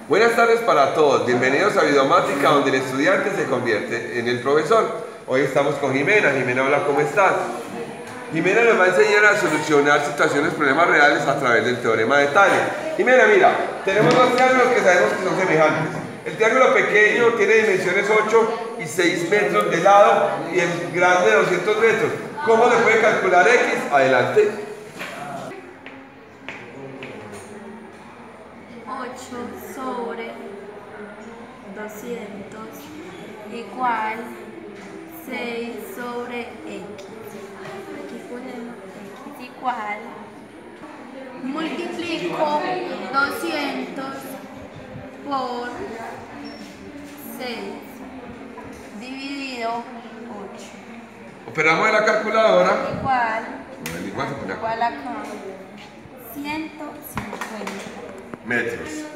Buenas tardes para todos, bienvenidos a Videomática, donde el estudiante se convierte en el profesor. Hoy estamos con Jimena. Jimena, hola, ¿cómo estás? Jimena nos va a enseñar a solucionar situaciones, problemas reales a través del teorema de Taylor. Jimena, mira, tenemos dos triángulos que sabemos que son semejantes. El triángulo pequeño tiene dimensiones 8 y 6 metros de lado y el grande 200 metros. ¿Cómo se puede calcular X? Adelante. 8 sobre 200 igual 6 sobre X. Aquí ponemos X igual. Multiplico 200 por 6 dividido 8. Operamos en la calculadora. Igual acá 150 metros.